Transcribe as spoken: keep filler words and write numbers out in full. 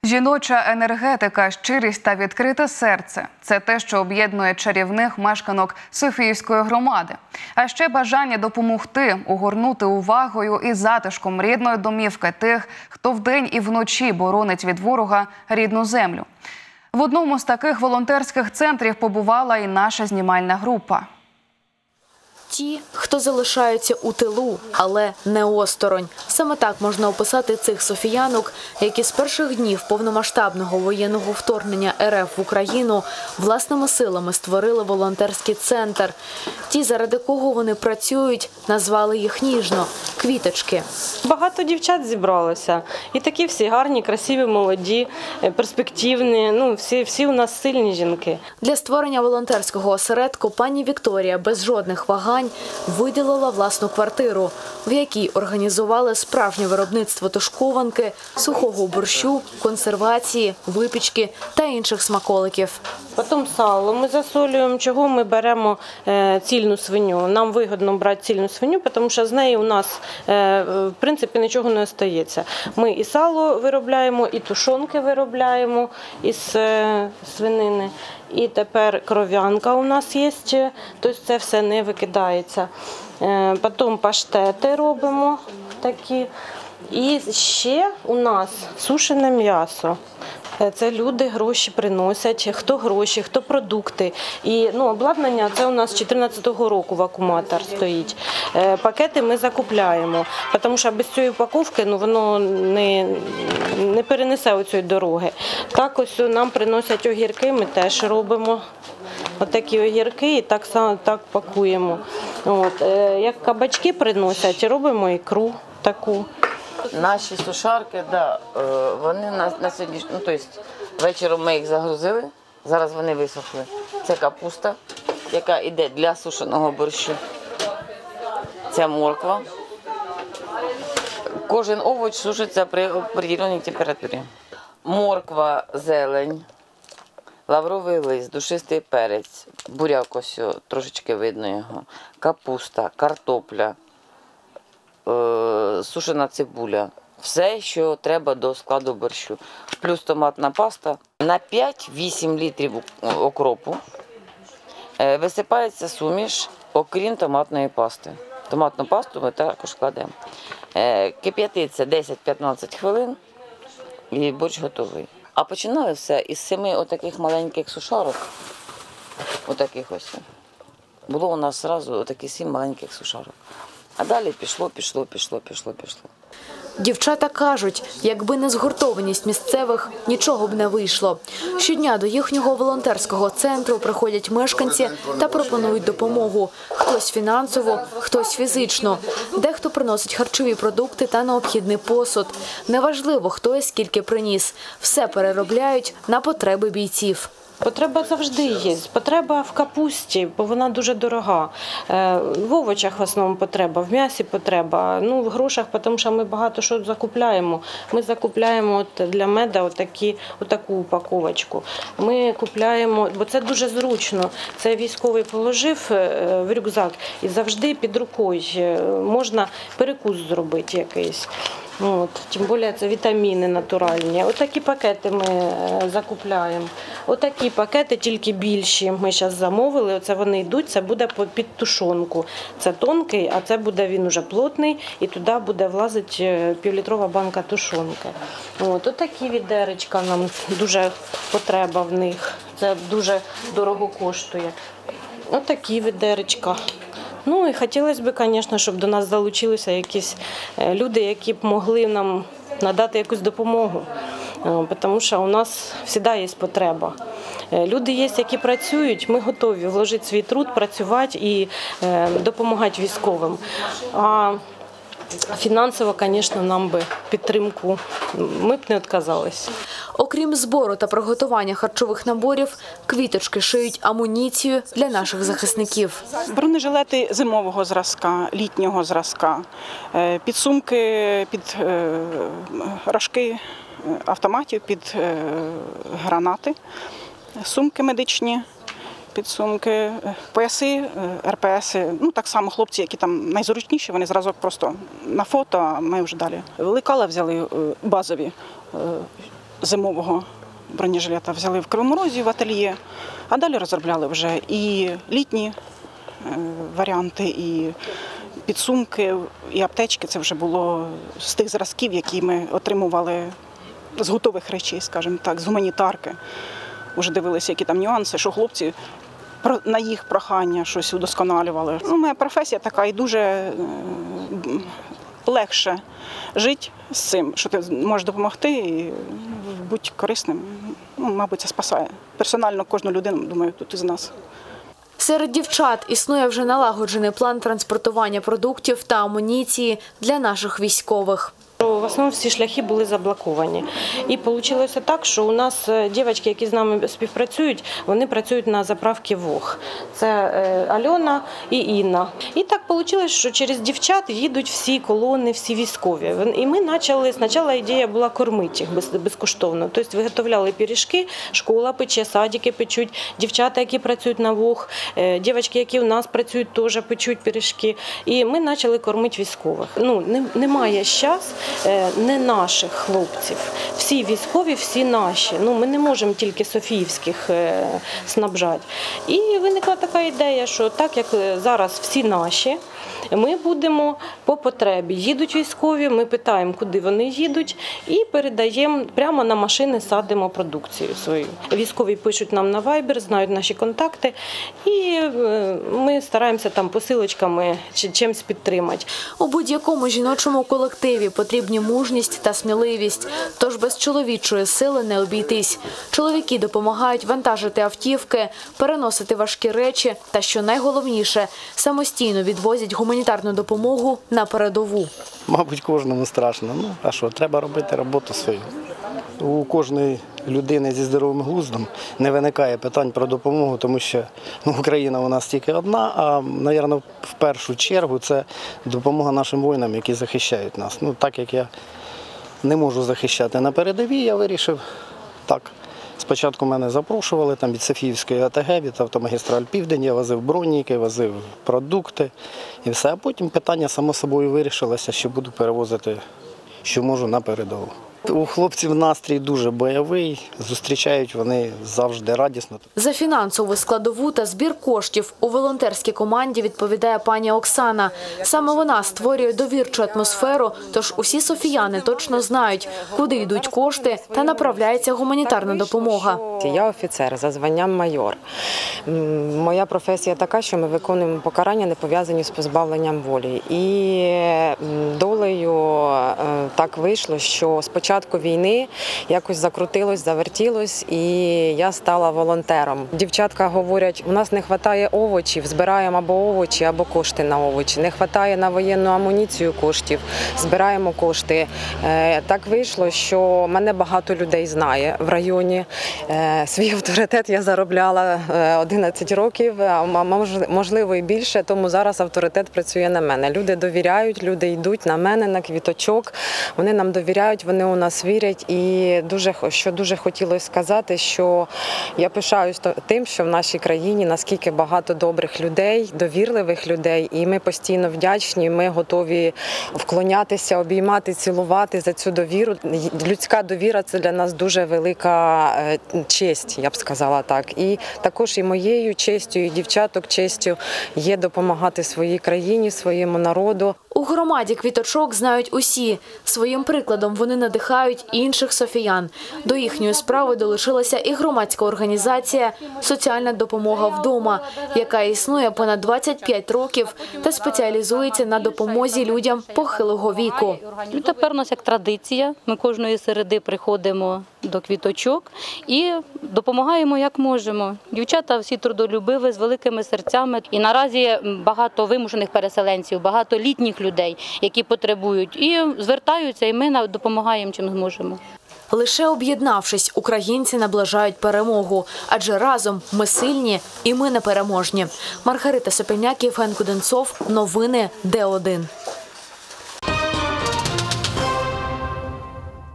Жіноча енергетика, щирість та відкрите серце – це те, що об'єднує чарівних мешканок Софіївської громади. А ще бажання допомогти, огорнути увагою і затишком рідної домівки тих, хто вдень і вночі боронить від ворога рідну землю. В одному з таких волонтерських центрів побувала і наша знімальна група. Ті, хто залишаються у тилу, але не осторонь. Саме так можна описати цих софіянок, які з перших днів повномасштабного воєнного вторгнення ер еф в Україну власними силами створили волонтерський центр. Ті, заради кого вони працюють, назвали їх ніжно – «Квіточки». Багато дівчат зібралося. І такі всі гарні, красиві, молоді, перспективні. Ну, всі, всі у нас сильні жінки. Для створення волонтерського осередку пані Вікторія без жодних вагань виділила власну квартиру, в якій організували справжнє виробництво тушкованки, сухого борщу, консервації, випічки та інших смаколиків. Потім сало ми засолюємо, чого ми беремо цільну свиню. Нам вигідно брати цільну свиню, тому що з неї у нас, в принципі, нічого не остається. Ми і сало виробляємо, і тушонки виробляємо із свинини. І тепер кров'янка у нас є, тобто це все не викидається. Потім паштети робимо такі. І ще у нас сушене м'ясо. Це люди гроші приносять, хто гроші, хто продукти. І ну, обладнання це у нас з дві тисячі чотирнадцятого року вакууматор стоїть. Пакети ми закупляємо, тому що без цієї упаковки ну, воно не, не перенесе оцієї дороги. Так ось нам приносять огірки, ми теж робимо отакі огірки і так само так пакуємо. От. Як кабачки приносять, робимо ікру таку. Наші сушарки, да, вони на, на сьогодні, ну, тобто вечором ми їх загрузили, зараз вони висохли. Це капуста, яка йде для сушеного борщу. Це морква. Кожен овоч сушиться при определеній температурі. Морква, зелень, лавровий лист, душистий перець, буряк ось, трошечки видно його, капуста, картопля. Сушена цибуля, все, що треба до складу борщу. Плюс томатна паста. На п'ять-вісім літрів окропу висипається суміш, окрім томатної пасти. Томатну пасту ми також кладемо. Кип'ятиться десять-п'ятнадцять хвилин і борщ готовий. А починали все із семи отаких маленьких сушарок. Отаких ось. Було у нас одразу отакі сім маленьких сушарок. А далі пішло, пішло, пішло, пішло, пішло. Дівчата кажуть, якби не згуртованість місцевих, нічого б не вийшло. Щодня до їхнього волонтерського центру приходять мешканці та пропонують допомогу. Хтось фінансово, хтось фізично. Дехто приносить харчові продукти та необхідний посуд. Неважливо, хто і скільки приніс. Все переробляють на потреби бійців. Потреба завжди є. Потреба в капусті, бо вона дуже дорога. В овочах в основному потреба, в м'ясі потреба, ну, в грошах, тому що ми багато що закупляємо. Ми закупляємо от для меда отакі, отаку упаковочку. Ми купляємо, бо це дуже зручно. Це військовий положив в рюкзак і завжди під рукою можна перекус зробити якийсь. От, тим більше це вітаміни натуральні. Отакі пакети ми закупляємо. Отакі пакети, тільки більші. Ми зараз замовили, оце вони йдуть, це буде під тушонку. Це тонкий, а це буде він уже плотний, і туди буде влазити півлітрова банка тушонки. От, отакі відеречка нам дуже потреба в них. Це дуже дорого коштує. Отакі відеречка. Ну і хотілося б, звісно, щоб до нас залучилися якісь люди, які б могли нам надати якусь допомогу, тому що у нас завжди є потреба. Люди є, які працюють, ми готові вложити свій труд, працювати і допомагати військовим. А фінансово, звісно, нам би підтримку, ми б не відказалися. Окрім збору та приготування харчових наборів, квіточки шиють амуніцію для наших захисників. Бронежилети зимового зразка, літнього зразка, підсумки під рожки автоматів, під гранати, сумки медичні, підсумки, пояси, ер пе еси. Ну, так само хлопці, які там найзручніші, вони зразок просто на фото, а ми вже далі. Лекала взяли базові, зимового бронежилета взяли в Кривому Розі в ательє, а далі розробляли вже і літні варіанти, і підсумки, і аптечки. Це вже було з тих зразків, які ми отримували з готових речей, скажімо так, з гуманітарки. Уже дивилися, які там нюанси, що хлопці на їх прохання щось удосконалювали. Ну, моя професія така, і дуже легше жити з цим, що ти можеш допомогти і бути корисним. Ну, мабуть, це спасає. Персонально кожну людину, думаю, тут із нас. Серед дівчат існує вже налагоджений план транспортування продуктів та амуніції для наших військових. В основному всі шляхи були заблоковані. І вийшло так, що у нас дівчатки, які з нами співпрацюють, вони працюють на заправці ВОГ. Це Альона і Інна. І так вийшло, що через дівчат їдуть всі колони, всі військові. І ми почали, спочатку ідея була кормити їх безкоштовно. Тобто виготовляли пиріжки, школа пече, садики печуть, дівчата, які працюють на ВОГ, дівчатки, які у нас працюють, теж печуть пиріжки. І ми почали кормити військових. Ну, немає зараз не наших хлопців. Всі військові, всі наші. Ну, ми не можемо тільки софіївських снабжати. І виникла така ідея, що так як зараз всі наші, ми будемо по потребі. Їдуть військові, ми питаємо, куди вони їдуть, і передаємо, прямо на машини садимо продукцію свою. Військові пишуть нам на Viber, знають наші контакти, і ми стараємося там посилочками чи чимось підтримати. У будь-якому жіночому колективі потрібні мужність та сміливість, тож без чоловічої сили не обійтись. Чоловіки допомагають вантажити автівки, переносити важкі речі та, що найголовніше, самостійно відвозять гуманітарну допомогу на передову. Мабуть, кожному страшно. Ну, а що, треба робити роботу свою. У кожної людини зі здоровим глуздом не виникає питань про допомогу, тому що ну, Україна у нас тільки одна, а, мабуть, в першу чергу це допомога нашим воїнам, які захищають нас. Ну, так як я не можу захищати на передовій, я вирішив так. Спочатку мене запрошували там від Софіївської АТГ, від Автомагістраль Південь, я возив броніки, возив продукти і все. А потім питання само собою вирішилося, що буду перевозити, що можу, на передову. У хлопців настрій дуже бойовий, зустрічають вони завжди радісно. За фінансову складову та збір коштів у волонтерській команді відповідає пані Оксана. Саме вона створює довірчу атмосферу, тож усі софіяни точно знають, куди йдуть кошти та направляється гуманітарна допомога. Я офіцер за званням майор. Моя професія така, що ми виконуємо покарання, не пов'язані з позбавленням волі. І долею так вийшло, що спочатку початку війни якось закрутилось, завертілось, і я стала волонтером. Дівчатка говорять, у нас не вистачає овочів, збираємо або овочі, або кошти на овочі. Не вистачає на воєнну амуніцію коштів, збираємо кошти. Так вийшло, що мене багато людей знає в районі. Свій авторитет я заробляла одинадцять років, а можливо і більше, тому зараз авторитет працює на мене. Люди довіряють, люди йдуть на мене, на Квіточок, вони нам довіряють, вони у нас вірять. І дуже, що дуже хотілося сказати, що я пишаюсь тим, що в нашій країні наскільки багато добрих людей, довірливих людей, і ми постійно вдячні, ми готові вклонятися, обіймати, цілувати за цю довіру. Людська довіра – це для нас дуже велика честь, я б сказала так. І також і моєю честю, і дівчаток честю є допомагати своїй країні, своєму народу. У громаді Квіточок знають усі. Своїм прикладом вони надихають інших софіян. До їхньої справи долучилася і громадська організація «Соціальна допомога вдома», яка існує понад двадцять п'ять років та спеціалізується на допомозі людям похилого віку. І тепер у нас як традиція, ми кожної середи приходимо до Квіточок і допомагаємо як можемо. Дівчата всі трудолюбиві, з великими серцями. І наразі багато вимушених переселенців, багато літніх людей, які потребують. І звертаються, і ми допомагаємо, чим зможемо. Лише об'єднавшись, українці наближають перемогу. Адже разом ми сильні і ми непереможні. Маргарита Сопільняк, Євген Куденцов. Новини Д один.